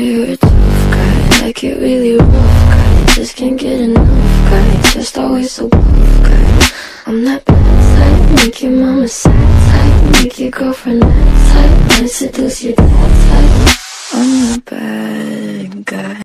you're a tough guy, like it really rough guy. Just can't get enough guy, just always so buff guy. I'm that bad type, make your mama sad type, make your girlfriend that type, might seduce your dad type. I'm the bad guy.